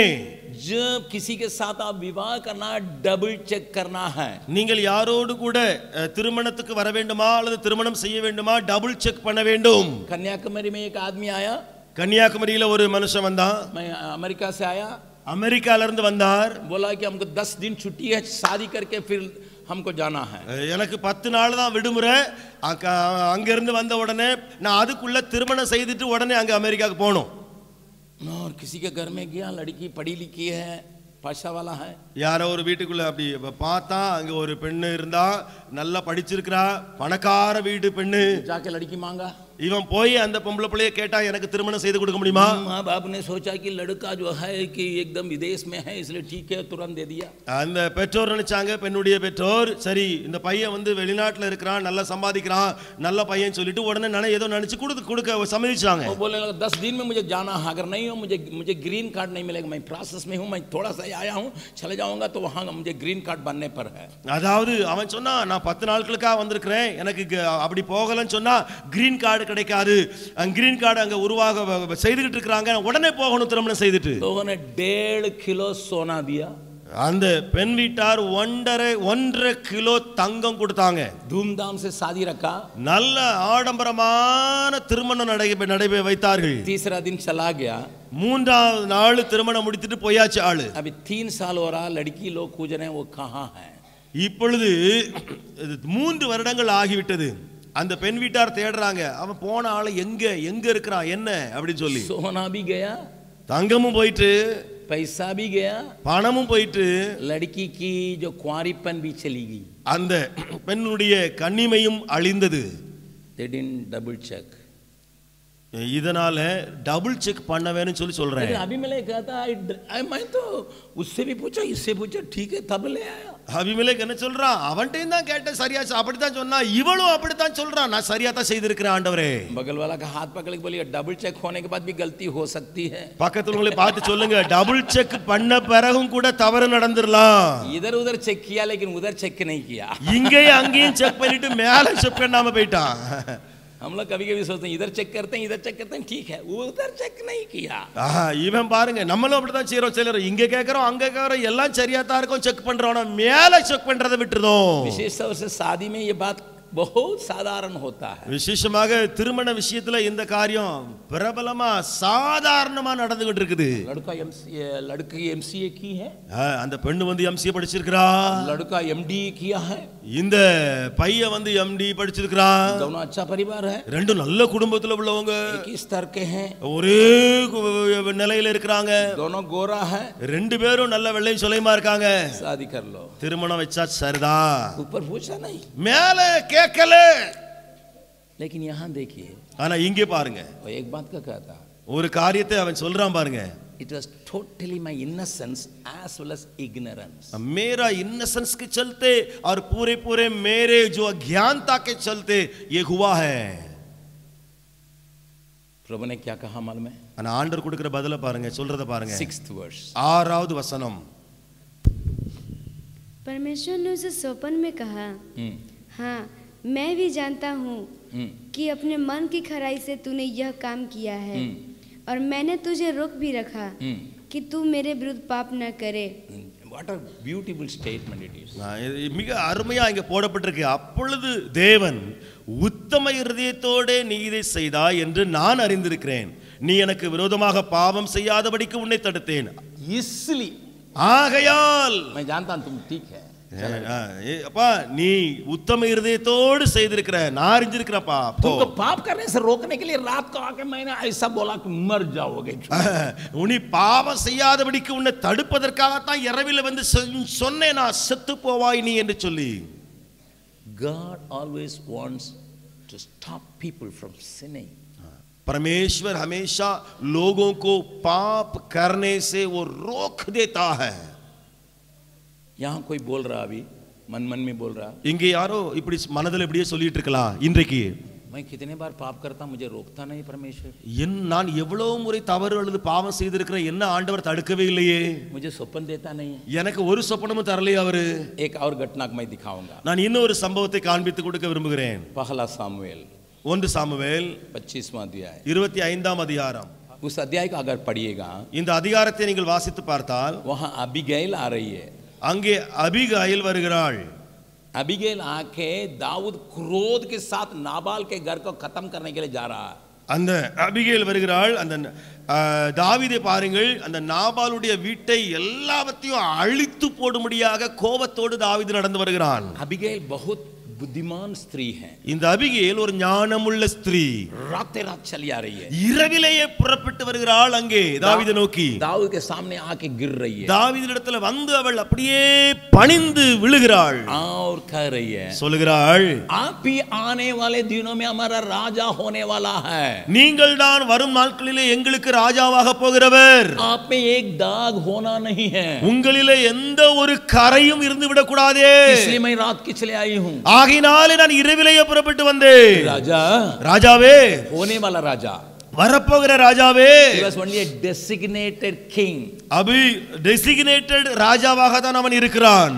जब किसी के साथ आप विवाह करना, डबल चेक करना है. நீங்கள் யாரோடு கூட திருமணத்துக்கு வர வேண்டுமா அல்லது திருமணம் செய்ய வேண்டுமா, டபுள் செக் பண்ண வேண்டும். कन्याकुमारी में एक आदमी आया, கன்னியாகுமரியில ஒரு மனுஷன் வந்தான், मैं अमेरिका से आया, அமெரிக்கால இருந்து வந்தார். बोला कि हमको दस दिन छुट्टी है, शादी करके फिर हमको जाना है. எனக்கு பத்து நாள் தான் விடுமுறை, அங்க இருந்து வந்த உடனே நான் அதுக்குள்ள திருமணம் செய்துட்டு உடனே அங்க அமெரிக்காக்கு போகணும். और किसी के घर में गया, लड़की पढ़ी लिखी है, पैसा वाला है. யாரோ ஒரு வீட்டுக்குள்ள அப்படி பார்த்தா அங்க ஒரு பெண்ணு இருந்தா, நல்லா படிச்சிருக்கிறா, பணக்கார வீடு பெண்ணு. जाके लड़की मांगा, இவன் போய் அந்த பொம்பளை பிள்ளைய கேட்டா எனக்கு திருமணம் செய்து கொடுக்க முடியுமா? माँ बाप ने सोचा कि लड़का जो है कि एकदम विदेश में है इसलिए ठीक है तुरंत दे दिया. அந்த பெற்றோர் நினைச்சாங்க, பெண்ணுடைய பெற்றோர், சரி இந்த பையன் வந்து வெளிநாட்டுல இருக்கிறான், நல்லா சம்பாதிக்கிறான், நல்ல பையன் சொல்லிட்டு உடனே நானே ஏதோ நினைச்சு கொடுத்து கொடுக்க சம்மதிச்சாங்க. वो बोलने लगा दस दिन में मुझे जाना है, अगर नहीं हो मुझे मुझे ग्रीन कार्ड नहीं मिलेगा, मैं प्रोसेस में हूँ, मैं थोड़ा सा आया हूँ, चले जाऊंगा तो वहाँ मुझे ग्रीन कार्ड बनने पर है. அதாவது அவன் சொன்னா நான் பத்து நாட்களுக்காக வந்திருக்கிறேன், எனக்கு அப்படி போகலன்னு சொன்னா கிரீன் கார்டு கிடைக்காது, கிரீன் கார்டு அங்க உருவாக செய்துகிட்டு இருக்காங்க, உடனே போகணும் திருமணம் செய்துட்டு. लोगों ने डेढ़ किलो सोना दिया. அந்த பெண் வீட்டார் ஒன்றரை ஒன்றரை கிலோ தங்கம் கொடுத்தாங்க. धूमधाम से शादी रखा. நல்ல ஆடம்பரமான திருமணம் நடைபெற நடைபெற வைத்தார்கள். तीसरा दिन चला गया. மூன்றாவது நாள் திருமணம் முடித்துட்டு போயாச்சு ஆளு. अभी तीन साल हो रहा, लड़की लोग पूछ रहे हैं वो कहाँ है. இப்பொழுது மூன்று வருடங்கள் ஆகிவிட்டது. அந்த பெண் வீட்டார் தேடுறாங்க, அவன் போன ஆளு எங்க எங்க இருக்கிறான் என்ன அப்படின்னு சொல்லி. सोना भी गया, தங்கமும் போயிட்டு, पैसा भी गया, பணமும் போயிட்டு, लड़की की जो कुंवारीपन भी चली गई. அந்த பெண்ணுடைய கன்னிமையும் அழிந்தது. They didn't double check. இதனால டபுள் செக் பண்ண வேணும்னு சொல்லி சொல்றேன். लेकिन अभी मैंने कहा था आई मैं तो उससे भी पूछा इससे पूछा ठीक है तब ले आया. அபிமெலேக் என்ன சொல்றான், அவன்கிட்ட தான் கேட்டேன், சரியா அப்படித்தான் சொன்னா, இவளும் அப்படித்தான் சொல்றான், நான் சரியா தான் செய்திருக்கிறேன் ஆண்டவரே. बगल वाला का हाथ पकड़ के बोलिए डबल चेक होने के बाद भी गलती हो सकती है. பக்கத்துல உங்களை பார்த்து சொல்லுங்க, டபுள் செக் பண்ண பிறகும் கூட தவறு நடந்துடலாம். इधर उधर चेक किया लेकिन उधर चेक नहीं किया. இங்கேயும் அங்கேயும் செக் பண்ணிட்டு மேல செக் பண்ணாம போயிட்டான். हम लोग कभी कभी सोचते हैं इधर चेक करते हैं इधर चेक करते हैं ठीक है, उधर चेक नहीं किया. இவன் பாருங்க, நம்மளும் அப்படிதான் செய்யறோம். சிலர் இங்க கேட்கறோம் அங்க கேட்கறோம், எல்லாம் சரியா தான் இருக்கும், செக் பண்றோம், மேல செக் பண்றதை விட்டுறோம். विशेष तौर से शादी में ये बात बहुत साधारण होता है. விசேஷமாக திருமண விஷயத்துல இந்த காரியம் பிரபலமா சாதாரணமா நடந்துகிட்டு இருக்குது. लड़का एमसीए लड़की एमसीए की है, அந்த பெண்ணு வந்து எம்சிஏ படிச்சிருக்கா, लड़का एमडी किया है, இந்த பையன் வந்து எம்டி படிச்சிருக்கான். दोनों अच्छा परिवार है, ரெண்டும் நல்ல குடும்பத்துல உள்ளவங்க, एक ही स्तर के हैं, ஒரே நிலையில இருக்கிறாங்க, दोनों गोरा है, ரெண்டு பேரும் நல்ல வெள்ளையும் சுலைமா இருக்காங்க, शादी कर लो. திருமணம் வச்சா சரிதான். ऊपर पूछा नहीं, மேல கேட்கல. लेकिन यहाँ देखिए, ஆனா இங்கே பாருங்க, वो एक बात का कहता, ஒரு காரியத்தை அவன் சொல்றான் பாருங்க. it was totally my innocence as well as ignorance. मेरा इनोसेंस के चलते और पूरे पूरे मेरे जो अज्ञानता के चलते ये हुआ है. प्रभु ने क्या कहा मालूम है? ஆனா ஆண்டவர் கொடுக்கிற பதில பாருங்க, சொல்றத பாருங்க. Sixth verse. ஆறாவது வசனம். परमेश्वर ने उसे स्वप्न में कहा, हाँ मैं भी जानता हूँ कि अपने मन की खराई से तूने यह काम किया है, और मैंने तुझे रोक भी रखा कि तू मेरे विरुद्ध पाप न करे. What a beautiful statement it is. மிக அருமையா இங்க போடப்பட்டிருக்கு. அப்பொழுது தேவன் உத்தம இருதயத்தோடு நீ இதை செய்தாய் என்று நான் அறிந்திருக்கிறேன், நீ எனக்கு விரோதமாக பாவம் செய்யாதபடிக்கு உன்னை தடுத்தேன், इसलिए ஆகையால் मैं जानता हूं तुम ठीक है. அப்பா நீ உத்தம இருதயத்தோடு செய்திருக்கிற, நான் அறிஞ்சிருக்கிறப்பா. तुमको पाप करने से रोकने के लिए रात को आके मैंने ऐसा बोला कि मर जाओगे. உனி பாவம் செய்யாதபடிக்கு உன்னை தடுப்பதற்காகத்தான் இரவில் வந்து சொன்னேன், நான் செத்து போவாய் நீ என்று சொல்லி. God always wants to stop people from sinning. परमेश्वर हमेशा लोगों को पाप करने से वो रोक देता है. यहाँ कोई बोल रहा, अभी मन मन में बोल रहा, இங்கே யாரோ இப்படி மனதில் இப்படியே சொல்லிட்டு இருக்கலாம் இன்றைக்கு, मैं कितने बार पाप करता मुझे रोकता नहीं परमेश्वर. என் நான் எவ்வளவு முறை தவறு அல்லது பாவம் செய்திருக்கிறேன், என்ன ஆண்டவர் தடுக்கவே இல்லையே, मुझे स्वप्न देता नहीं. எனக்கு ஒரு சொப்பனமும் தரலையே அவரு. एक और घटना मैं दिखाऊंगा. நான் இன்னொரு சம்பவத்தை காண்பித்து கொடுக்க விரும்புகிறேன். पहला सामुएल ஒன்று சாமுவேல் पच्चीसवां अध्याय, இருபத்தி ஐந்தாம் அதிகாரம். उस अध्याय को अगर पढ़िएगा, இந்த அதிகாரத்தை நீங்கள் வாசித்து பார்த்தால் वहां अबीगैल आ रही है. அங்கே அபிகாயில் வருகிறாள். अबीगैल आके दाऊद क्रोध के साथ नाबाल के घर को खत्म करने के लिए जा रहा है. அந்த அபிகேல் வருகிறாள். அந்த தாவீதை பாருங்கள், அந்த நாபாலுடைய வீட்டை எல்லாவற்றையும் அழித்து போடும்படியாக கோபத்தோடு தாவீது நடந்து வருகிறான். अबीगैल बहुत बुद्धिमान स्त्री है, இந்த அபிகேல் ஒரு ஞானமுள்ள ஸ்திரீ. रातें रात चली आ रही है, இரவிலேயே புறப்பட்டு வருகிறாள் அங்கே தாவீதை நோக்கி. दाऊद के सामने आके गिर रही है தாவீதினிடத்துல வந்து அவள் அப்படியே பணிந்து விழுகிறாள். और कह रही है, சொல்லுகிறாள், आप ही आने वाले दिनों में हमारा राजा होने वाला है, நீங்கள் தான் வரும் நாட்களிலே எங்களுக்கு ராஜாவாக போகிறவர். आप में एक दाग होना नहीं है, உங்களிலே எந்த ஒரு கரையும் இருந்து விடக்கூடாதே. इसलिए मैं रात की चले आई हूँ. ஆகினாலே நான் இரவிலேயே புறப்பட்டு வந்தேன். राजा, ராஜாவே, होने वाला राजा, வரப்போகிற ராஜாவே. he was only a designated king. அபி டெசிக்னேட்டட் ராஜாவாக தான் அவன் இருக்கிறான்.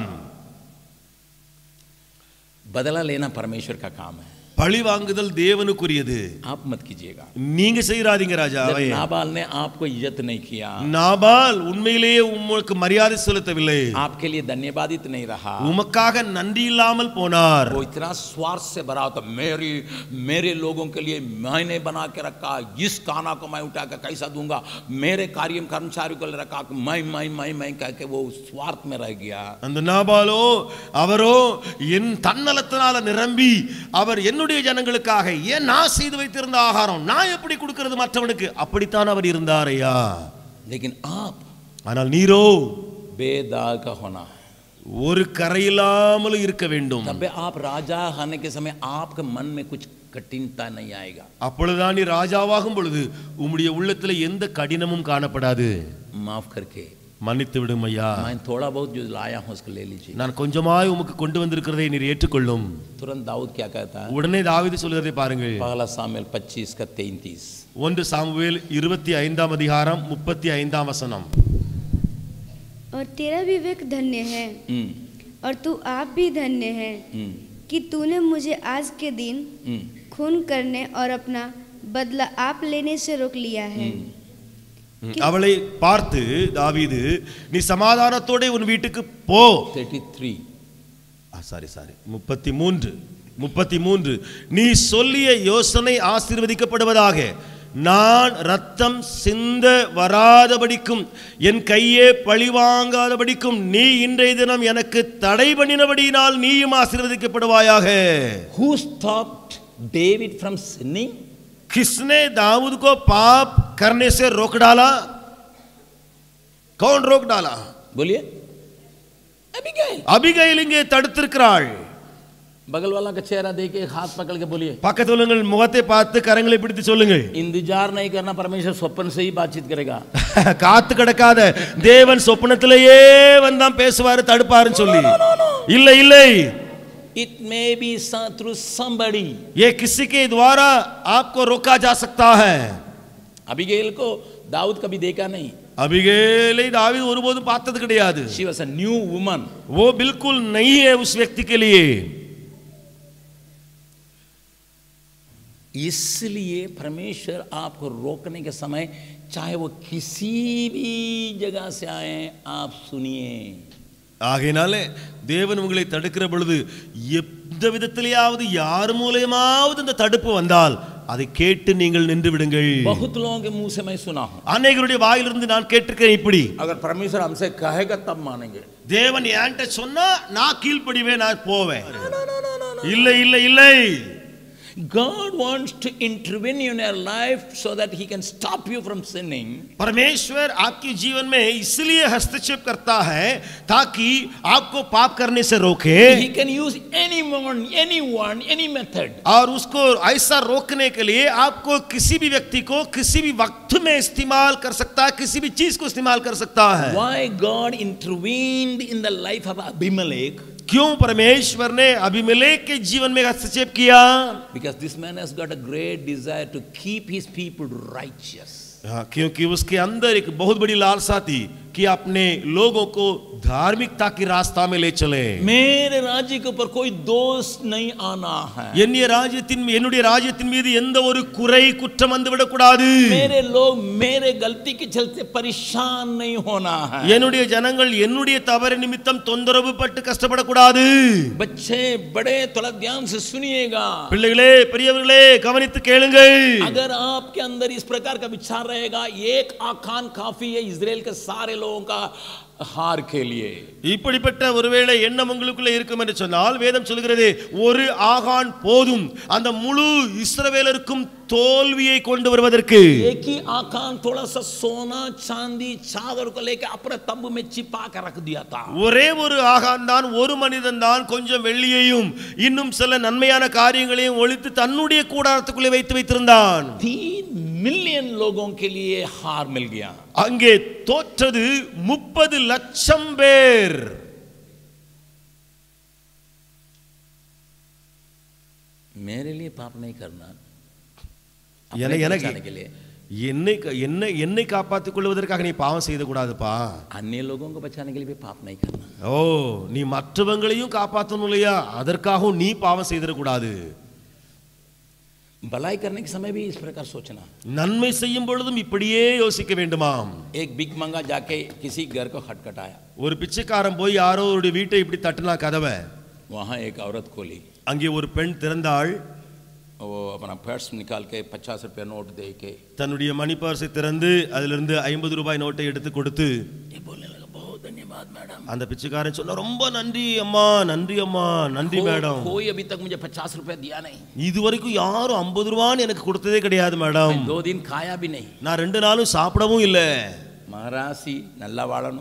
बदला लेना परमेश्वर का काम है, பழி வாங்குதல் தேவனுக்குரியது. आप मत कीजिएगा. நீங்க செய்யாதீங்க ராஜாவே. नाबाल ने आपको इज्जत नहीं किया, நாபால் உண்மையிலேயே உங்களுக்கு மரியாதை செலுத்தவில்லை, आपके लिए धन्यवादित नहीं रहा, உமக்காக நன்றி இல்லாமல் போனார். वो इतना स्वार्थ से भरा था, मेरी मेरे लोगों के लिए मैंने बना के रखा, इस काना को मैं उठा के कैसा दूंगा, मेरे कार्य कर्मचारियों को रखा, मैं मैं मैं मैं कह के वो स्वार्थ में रह गया. அந்த நாபாலோ அவரோ என் தன்னலத்தினால நிரம்பி அவர் என்னுடைய ஜனங்களுக்காக ஏன் நான் செய்து வைத்திருந்த ஆகாரம் நான் எப்படி கொடுக்கிறது மற்றவனுக்கு, அப்படித்தான் அவர் இருந்தார் ஐயா. लेकिन आप ஆனால் நீரோ बेदाग का होना है, ஒரு கரையில்லாமல் இருக்க வேண்டும். तब आप राजा होने के समय आपके मन में कुछ कठिनता नहीं आएगा. அப்பொழுதுதான் நீ ராஜாவாகும் பொழுது உம்முடைய உள்ளத்துல எந்த கடினமும் காணப்படாது. माफ करके மன்னித்து விடும் ஐயா. मैं थोड़ा बहुत जो लाया हूं उसको ले लीजिए. நான் கொஞ்சமாய் உமக்கு கொண்டு வந்திருக்கிறதை நீர் ஏற்றுக்கொள்ளும். तुरंत दाऊद क्या कहता है, உடனே தாவீது சொல்கிறதை பாருங்கள். पहला सामुएल पच्चीस का तैंतीस. ஒன்று சாமுவேல் இருபத்தி ஐந்தாம் அதிகாரம் முப்பத்தி ஐந்தாம் வசனம். और तेरा विवेक धन्य है और तू आप भी धन्य है कि तूने मुझे आज के दिन खून करने और अपना बदला आप लेने से रोक लिया है. அவளை பார்த்து தாவீது, நீ சமாதானத்தோட உன் வீட்டுக்கு போ. तैंतीस சாரி சாரி முப்பத்தி மூன்று முப்பத்தி மூன்று. நீ சொல்லிய யோசனை ஆசீர்வதிக்கப்படுவதாக, நான் ரத்தம் சிந்த வராதபடிக்கும் என் கையே பழிவாங்காதபடிக்கும் நீ இன்றைய தினம் எனக்கு தடை பண்ணினபடியினால் நீயும் ஆசீர்வதிக்கப்படுவாயாக. Who stopped David from sinning? किसने दाऊद को पाप करने से रोक डाला? कौन रोक डाला? बोलिए, अबीगैल. अबीगैल இங்கே தடுத்திருக்கிறாள். बगल वाला का चेहरा देके हाथ पकड़ के बोलिए, பக்கத்துல உள்ளவங்க முகத்தை பார்த்து கரங்களை பிடித்து சொல்லுங்கள். इंतजार नहीं करना, परमेश्वर स्वप्न से ही बातचीत करेगा. காத்து கிடக்காத தேவன் சொப்பனத்திலேயே வந்தான் பேசுவாரு தடுப்பாருன்னு சொல்லி. இல்லை இல்லை, It may be through somebody. ये किसी के द्वारा आपको रोका जा सकता है. अबीगैल को दाऊद कभी देखा नहीं. अबीगैल दावीद ஒருபோதும் பார்த்தது கிடையாது. She was a new woman. वो बिल्कुल नहीं है उस व्यक्ति के लिए. इसलिए परमेश्वर आपको रोकने के समय, चाहे वो किसी भी जगह से आए, आप सुनिए. ஆகையினாலே தேவன் உங்களை தடுக்கிற பொழுது எந்த விதத்திலேயாவது யார் மூலமாவது இந்த தடுப்பு வந்தால் அதை கேட்டு நீங்கள் நின்று விடுங்கள். बहुत लोगों के मुंह से मैं सुना हूं, அநேகருடைய வாயிலிருந்து நான் கேட்டிருக்கிறேன் இப்படி, अगर परमेश्वर हमसे कहेगा तब मानेंगे. தேவன் என்கிட்ட சொன்னா நான் கீழ்ப்படிவேன், நான் போவேன். இல்லை இல்லை இல்லை, God wants to intervene in your life so that he can stop you from sinning. परमेश्वर आपके जीवन में इसलिए हस्तक्षेप करता है ताकि आपको पाप करने से रोके. He can use anyone, anyone, any method. और उसको ऐसा रोकने के लिए आपको किसी भी व्यक्ति को किसी भी वक्त में इस्तेमाल कर सकता है, किसी भी चीज को इस्तेमाल कर सकता है. Why God intervened in the life of Abimelech? क्यों परमेश्वर ने अबीमेलेक के जीवन में हस्तक्षेप किया? Because this man has got a great desire to keep his people righteous. हाँ, क्योंकि उसके अंदर एक बहुत बड़ी लालसा थी कि अपने लोगों को धार्मिकता की रास्ता में ले चले. मेरे राज्य के ऊपर कोई दोष नहीं आना है. என்னுடைய ராஜ்யத்தின் என்னுடைய ராஜ்யத்தின் மீது எந்த ஒரு குறை குற்றம் வந்து விட கூடாது. मेरे लोग मेरे गलती के चलते परेशान नहीं होना है. என்னுடைய ஜனங்கள் என்னுடைய தவறு நிமித்தம் தொந்தரவு பட்டு கஷ்டப்பட கூடாது. बच्चे बड़े थोड़ा ध्यान से सुनिएगा. பிள்ளைகளே பெரியவர்களே கவனித்து கேளுங்கள். अगर आपके अंदर इस प्रकार का विचार रहेगा, एक आखान काफी है इजराइल के सारे लोगों का हार के लिए। இப்படிப்பட்ட ஒருவேளை எண்ணம் உங்களுக்குள்ள இருக்கும் என்று சொன்னால் வேதம் சொல்கிறது ஒரு ஆகான் போதும் அந்த முழு இஸ்ரவேலருக்கும் தோல்வியை கொண்டு வருவதற்கு. एक ही आकान थोड़ा सा सोना चांदी चादर को लेकर अपने तंबू में छिपा कर रख दिया था. ஒரே ஒரு ஆகான் தான் ஒரு மனிதன் தான் கொஞ்சம் வெள்ளியையும் இன்னும் சில நன்மையான காரியங்களையும் ஒளித்து தன்னுடைய கூடாரத்துக்குள்ளே வைத்து வைத்திருந்தான். तीन मिलियन लोगों के लिए हार मिल गया. அங்கே தோற்றது முப்பது லட்சம் பேர். मेरे लिए पाप नहीं करना, எனக்கு என்னை என்னை என்னை காப்பாற்றிக் கொள்வதற்காக நீ பாவம் செய்ய கூடாதுப்பா. अन्य लोगों को बचाने के लिए भी पाप नहीं करना. ஓ நீ மற்றவங்களையும் காப்பாற்றணும் இல்லையா, அதற்காகவும் நீ பாவம் செய்திட கூடாது. भलाई करने के समय भी इस प्रकार सोचना. நன்மை செய்யும் பொழுதும் இப்படியே யோசிக்க வேண்டுமாம். एक बिग मंगा जाके किसी घर को खटखटाया. ஒரு பிச்சைக்காரன் போய் யாரோ ஒரு வீட்டை இப்படி தட்டினா கதவை. वहां एक औरत खोली. அங்கே ஒரு பெண் திறந்தாள். वो अपना पर्स निकाल के पचास रुपया नोट दे के தன்னுடைய மணி பர்ஸை திறந்து அதிலிருந்து ஐம்பது ரூபாய் நோட்டை எடுத்து கொடுத்து ये बोलने लगा, बहुत धन्यवाद मैडम. அந்த பிச்சைக்காரன் சொன்னா, ரொம்ப நன்றி அம்மா, நன்றி அம்மா, நன்றி மேடம். कोई अभी तक मुझे पचास रुपया दिया नहीं. இதுவரைக்கும் யாரும் ஐம்பது ரூபான்னு எனக்கு கொடுத்ததே கிடையாது மேடம். दो दिन खाया भी नहीं. நான் ரெண்டு நாளும் சாப்பிடவும் இல்ல. महारासी नल्ला वाड़नो.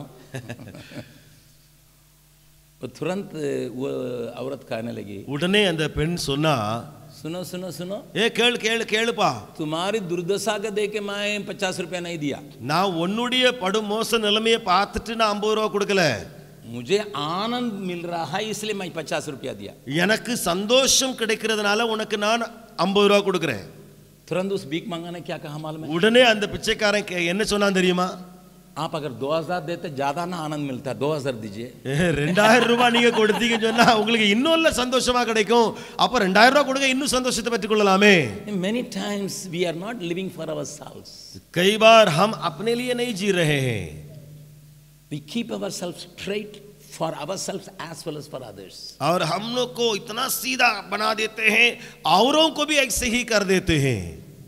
वो तुरंत वो औरत कहने लगी. உடனே அந்த பெண் சொன்னா, सुनो सुनो सुनो, ஏ கேளு கேளு கேளுப்பா, तुम्हारी दुर्दशा का देख के मैं पचास रुपया नहीं दिया. நான் உன்னுடைய படு மோச நிலைமையை பார்த்துட்டு நான் ஐம்பது ரூபா கொடுக்கல. मुझे आनंद मिल रहा है इसलिए मैं पचास रुपया दिया. எனக்கு சந்தோஷம் கிடைக்கிறதுனால உனக்கு நான் ஐம்பது ரூபா கொடுக்கிறேன். तुरंत उस भीख मंगा ने क्या कहा मालूम है? உடனே அந்த பிச்சைக்காரன் என்ன சொன்னான் தெரியுமா? आप अगर दो हजार देते ज्यादा ना आनंद मिलता, दो हजार दीजिए. ரெண்டாயிரம் ரூபாய் நீங்க கொடுத்தீங்கன்னு சொன்னா உங்களுக்கு இன்னும் சந்தோஷமா கிடைக்கும். அப்ப ரெண்டாயிரம் ரூபாய் கொடுங்க, இன்னும் சந்தோஷத்தை பெற்றுக் கொள்ளலாமே. Many times we are not living for ourselves. कई बार हम अपने लिए नहीं जी रहे हैं. We keep ourselves straight for ourselves as well as for others. और हम लोग को इतना सीधा बना देते हैं, औरों को भी ऐसे ही कर देते हैं.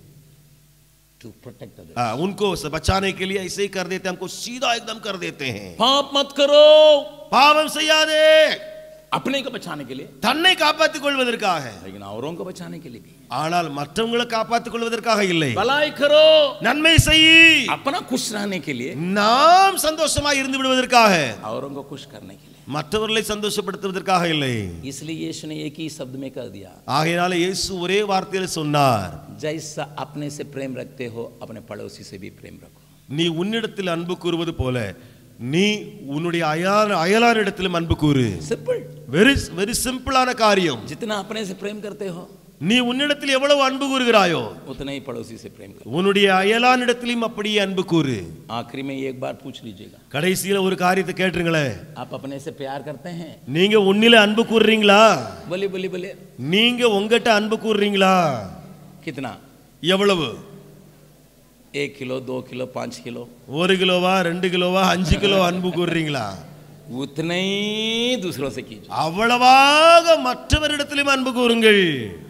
To protect others. आ, उनको बचाने के लिए ऐसे ही कर देते हैं, हमको सीधा एकदम कर देते हैं. पाप मत करो, பாவம் செய்யாதே, अपने को बचाने के लिए, தன்னை காப்பாற்றிக் கொள்வதற்காக. लेकिन औरों को बचाने के लिए भी. ஆனால் மற்றவங்களை காப்பாற்றிக் கொள்வதற்காக இல்லை. भलाई करो, நன்மை செய், अपना खुश रहने के लिए, நாம் சந்தோஷமா இருந்து விடுவதற்காக, औरों को खुश करने के लिए. மற்றவர்களை சந்தோஷப்படுத்துவதற்காக இல்லை. इसलिए यीशु ने एक ही शब्द में कह दिया, ஆகையால இயேசு ஒரே வார்த்தையில் சொன்னார், जैसा अपने से प्रेम रखते हो अपने पड़ोसी से भी प्रेम रखो. நீ உன்னிடத்தில் அன்பு கூறுவது போல நீ உன்னுடைய அயலார் அயலாரிடத்திலும் அன்பு கூறு. सिंपल, வெரி வெரி சிம்பிளான காரியம். जितना अपने से प्रेम करते हो நீ உன்னிடத்தில் எவ்வளவு அன்பு கூறுகிறாயோ उतना ही पड़ोसी से प्रेम करो. உன்னுடைய அயலானிடத்திலும் அப்படியே அன்பு கூறு. आखिरी में एक बार पूछ लीजिएगा, கடைசியில ஒரு காரியத்தை கேட்டுருங்களே, आप अपने से प्यार करते हैं? நீங்க உன்னில அன்பு கூறுறீங்களா? बोले बोले बोले நீங்க உங்ககிட்ட அன்பு கூறுறீங்களா? कितना? எவ்வளவு? एक किलो, दो किलो, पाँच किलो, ஒரு கிலோவா, ரெண்டு கிலோவா, அஞ்சு கிலோ அன்பு கூறுறீங்களா? उतने ही दूसरों से कीजिए. அவ்வளவாக மற்றவரிடத்திலும் அன்பு கூறுங்கள்.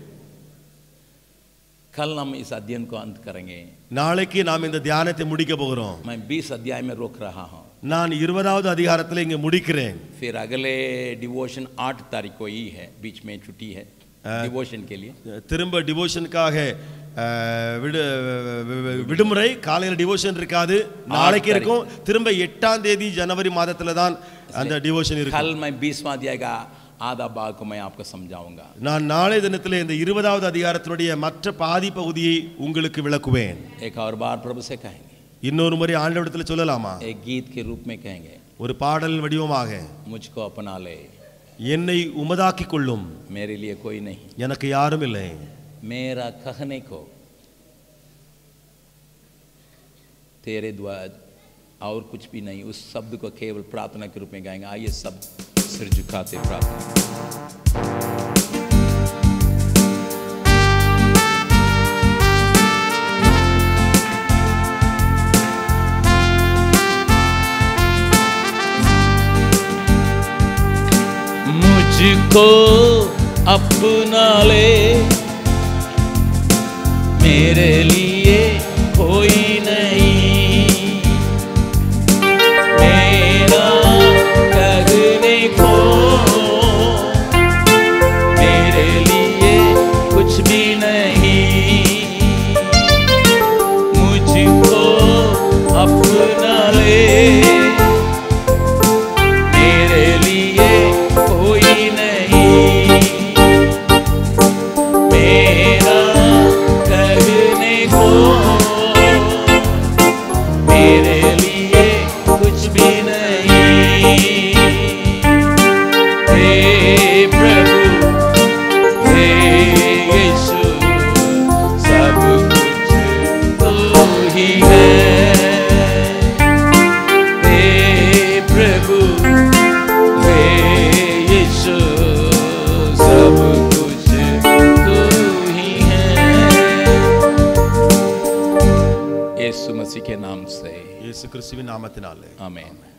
कल हम इस अध्ययन को अंत करेंगे. நாளைக்கு நாம் இந்த தியானத்தை முடிக்க போகிறோம். मैं बीस अध्याय में रोक रहा हूँ. நான் இருபதாவது அதிகாரத்தில் இங்கே முடிக்கிறேன். फिर अगले डिवोशन आठ तारीख को ही है, बीच में छुट्टी है डिवोशन के लिए. திரும்ப டிவோஷனுக்காக விடு விடுமுறை, காலையில் டிவோஷன் இருக்காது, நாளைக்கு இருக்கும். திரும்ப எட்டாம் தேதி ஜனவரி மாதத்துல தான் அந்த டிவோஷன் இருக்கு. कल मैं बीसवां अध्याय का आधा भाग को मैं आपको समझाऊंगा. நான் நாளை தினத்தில் இந்த இருபதாவது அதிகாரத்தினுடைய மற்ற பாதி பகுதியை உங்களுக்கு விளக்குவேன். एक और बार प्रभु से कहेंगे, இன்னொரு முறை ஆண்டவரிடத்தில் சொல்லலாமா? एक गीत के रूप में कहेंगे, ஒரு பாடல் வடிவமாக, मुझको अपना ले, என்னை உமதாக்கிக் கொள்ளும், मेरे लिए कोई नहीं, எனக்கு யாரும் இல்லை. मेरा कहने को तेरे द्वारा और कुछ भी नहीं, उस शब्द को केवल प्रार्थना के रूप में गाएंगे. आइए सब सिर झुकाते प्रार्थना. मुझको अपना ले, मेरे लिए कोई नहीं, मसीह के नाम से இயேசு கிறிஸ்துவின் நாமத்தினாலே आमीन।